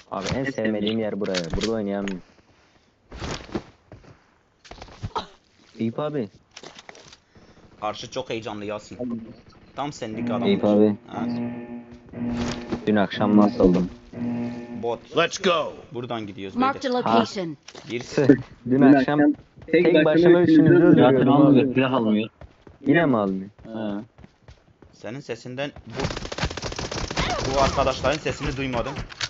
Abi en sevmediğim yer buraya. Burada oynayamıyorum. Eyüp abi. Karşı çok heyecanlı Yasin. Tam senlik adamdır. Eyüp abi. Ha? Dün akşam nasıl oldum? Bot. Let's go. Buradan gidiyoruz Marked a beyler. location. Birisi. Dün akşam tek başıma üçünüzü Zaten öldürüyorum almıyor, abi. silah almıyor. Yine mi almıyor? Ha. Senin sesinden bu arkadaşların sesini duymadım.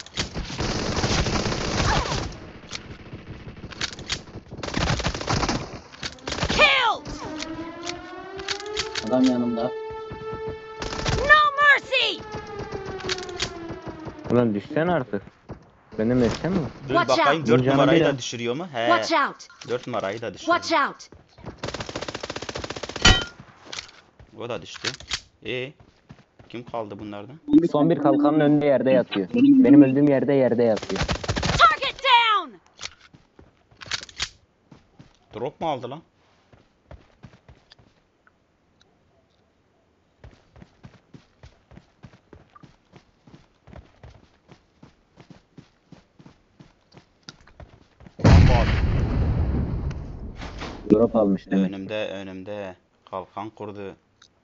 Killed! Adam yanımda. No mercy! Ulan düşsen artık. Benim etsem mi? Dur Watch bakayım out. 4 Canım numarayı bir da an. düşürüyor mu? He. Watch out! 4 numarayı da düşürüyor. Watch out! O da düştü. Kim kaldı bunlardan? Son bir kalkanın önünde yerde yatıyor. Benim öldüğüm yerde yatıyor. Target down! Drop mu aldı lan? Bak, Drop almış demek. önümde kalkan kurdu.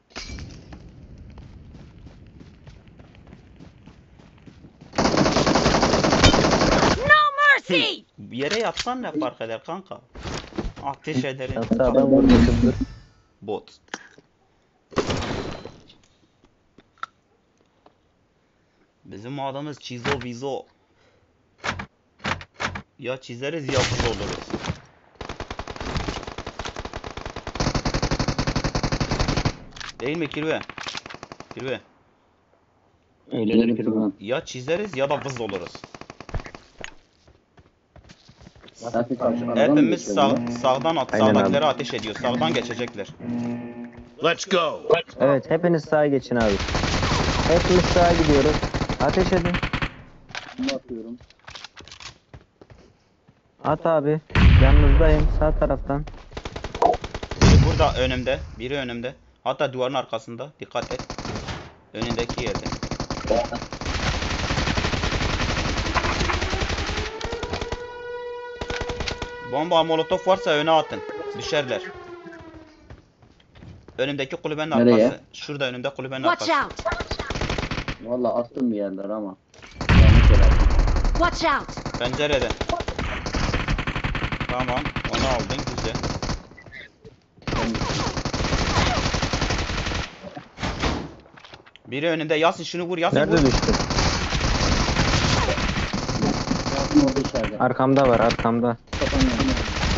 No mercy! Bir yere yatsan ne fark eder kanka? Ateş ederim. Hatta adam vurmuşumdur. Bot. Bizim adamız çizo vizo. Ya çizeriz ya kız oluruz. Değil mi Kirve? Kirve. Öyleleri kırmızı. Ya çizeriz ya da vız oluruz. Zaten karşı Hepimiz sağdan Aynen sağdakilere abi. ateş ediyor. Sağdan geçecekler. Let's go. Evet hepiniz sağa geçin abi. Hepimiz sağa gidiyoruz. Ateş edin. atıyorum. At abi. Yanınızdayım sağ taraftan. Biri burada önümde. Biri önümde. Hatta duvarın arkasında. Dikkat et. Önündeki yerde. Bomba molotof varsa öne atın. Düşerler. Önümdeki kulübenin Nereye? arkası. Şurada önümde kulübenin Watch arkası. out! Valla attım bir yerler ama. Yanlış yere attım. Watch out! Pencerede. Tamam. Onu aldın. Güzel. Biri önünde. Yasin şunu vur. Yasin Nerede vur. düştü? Yasin orada içeride. Arkamda var arkamda. Kapanıyorum.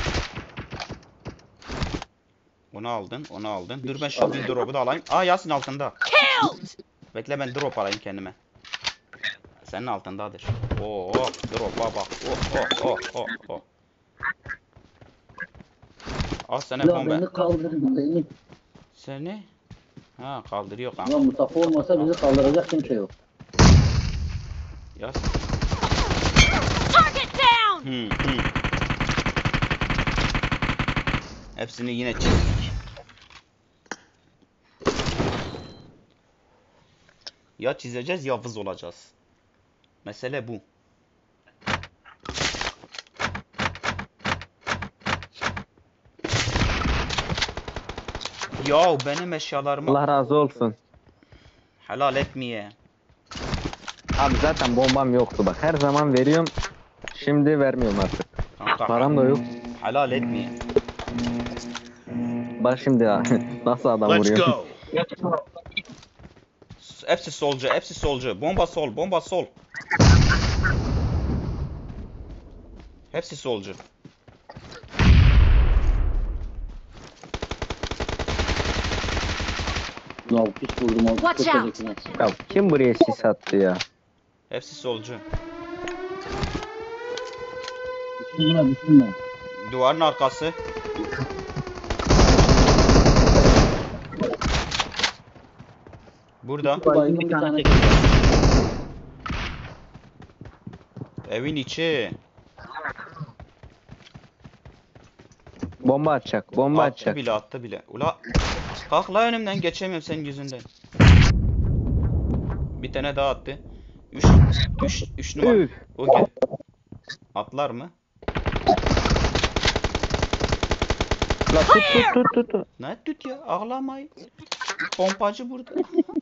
Onu aldın. Onu aldın. Dur ben şu bir drop'u da alayım. Aa Yasin altında. Killed! Bekle ben drop alayım kendime. Senin altındadır. Oo drop'a bak. Oh. Al sana Ya bomba. beni kaldırın beni. Seni? Ha kaldırıyor kanka. Ya Mustafa olmasa bizi kaldıracak kimse yok. Yaz. Target down! Hepsini yine çizdik. Ya çizeceğiz ya vız olacağız. Mesele bu. Ya benim eşyalarımı Allah razı olsun. helal etmeye. Abi zaten bombam yoktu bak. Her zaman veriyorum. Şimdi vermiyorum artık. Kanka, Param da yok. helal etmeye. Bak şimdi ya. Nasıl adam Let's vuruyor. go. Hepsi solcu, hepsi solcu. Bomba sol, bomba sol. Hepsi solcu. Ya pis vurdum o Watch çok out. ötekine. Ya kim buraya sis attı ya? Hepsi solcu. Düştüm yine düştüm ben. Duvarın arkası. Burada. Baygın bir tane Evin içi. Bomba atacak. Bomba Attı atacak. bile, attı bile. Ula kalk la önümden, geçemiyorum senin yüzünden. Bir tane daha attı. 3 numara. Üf. O gel. Atlar mı? La tut. Ne tut ya? Ağlamayın. Pompacı burada.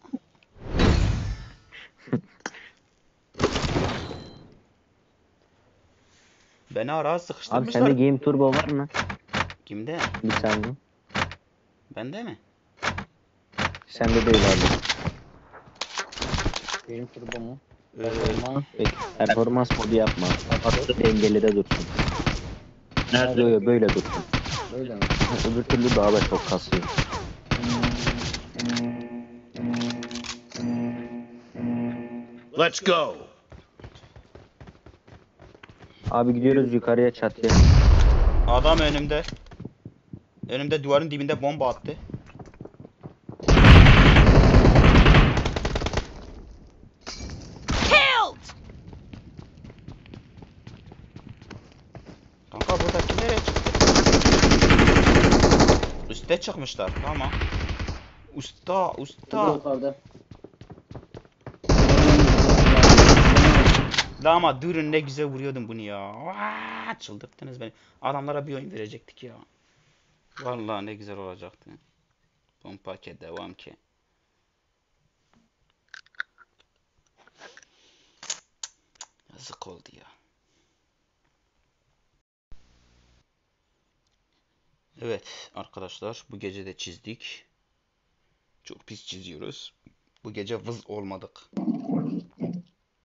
Beni ara Abi sıkıştırmışlar. sende Game Turbo var mı? Kimde? Bir saniye. Bende mi? Sende değil abi. Benim turbo mu? Peki. Performans modu yapma. Atı dengeli de dursun. Nerede? Yo, böyle dursun. Böyle mi? Öbür türlü daha da çok kasıyor. Let's go. Abi gidiyoruz yukarıya çatıya. Adam önümde. Önümde duvarın dibinde bomba attı. Killed! Kanka buradaki nereye çıktı? Üste çıkmışlar. Tamam. Usta. Turbo yukarıda. La ama durun ne güzel vuruyordum bunu ya. Vaa, çıldırttınız beni. Adamlara bir oyun verecektik ya. Vallahi ne güzel olacaktı. Pompa ke devam ki. Yazık oldu ya. Evet arkadaşlar bu gece de çizdik. Çok pis çiziyoruz. Bu gece vız olmadık.